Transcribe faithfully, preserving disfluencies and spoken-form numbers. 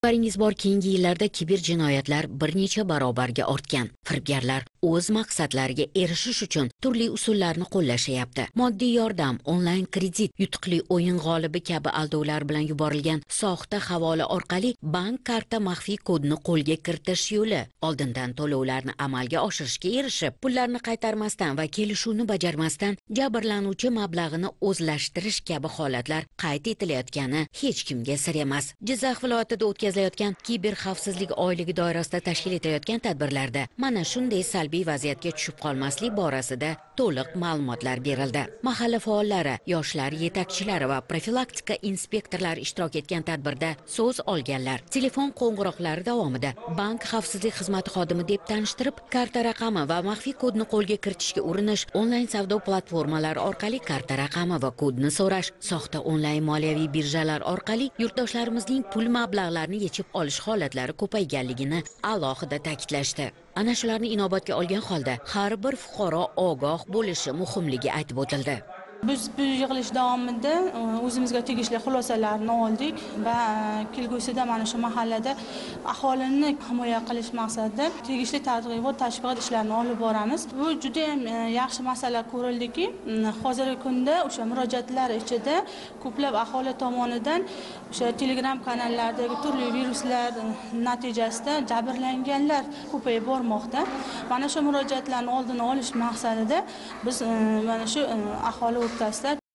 Xabaringiz bor, keyingi yillarda kiber jinoyatlar bir necha barobarga ortgan. Firibgarlar o'z maqsadlariga erishish uchun turli usullarni qo'llashyapti. Moddiy yordam, onlayn kredit, yutuqli o'yin g'olibi kabi aldovlar bilan yuborilgan soxta havola orqali bank karta maxfiy kodini qo'lga kiritish yo'li. Oldindan to'lovlarni amalga oshirishga erishib, pullarni qaytarmasdan va kelishuvni bajarmasdan jabrlanuvchi mablag'ini o'zlashtirish kabi holatlar qayd etilayotgani hech kimga sir emas. Jizzax viloyatida o'tkazilayotgan kiber xavfsizlik oyligi doirasida tashkil etilayotgan tadbirlarda mana shunday salbiy vaziyatga tushib qolmaslik borasida to'liq ma'lumotlar berildi. Mahalla faollari, yoshlar yetakchilari va profilaktika inspektorlari ishtirok etgan tadbirda so'z olganlar telefon qo'ng'iroqlari davomida bank xavfsizlik xizmati xodimi deb tanishtirib, karta raqami va maxfiy kodni qo'lga kiritishga urinish, onlayn savdo platformalari orqali karta raqami va kodni so'rash, soxta onlayn moliyaviy birjalar orqali yurtdoshlarimizning pul mablag'larini yechib olish holatlari ko'payganligini alohida ta'kidlashdi. Ana shularni inobatga olgan holda har bir fuqaro ogoh bo'lishi muhimligi aytib o'tildi. Biz bu yig'ilish davomida o'zimizga tegishli xulosalarni oldik va kelgusida mana shu mahallada aholini himoya qilish maqsadida tegishli targ'ibot tashviqot ishlarini olib boramiz. Bu juda ham yaxshi masala ko'rildiki, hozirgi kunda o'sha murojaatlar ichida ko'plab aholi tomonidan o'sha Telegram kanallardagi turli viruslar natijasida jabrlanganlar ko'payib bormoqda. Mana shu murojaatlarning oldini olish maqsadida biz mana shu aholi o'rtasida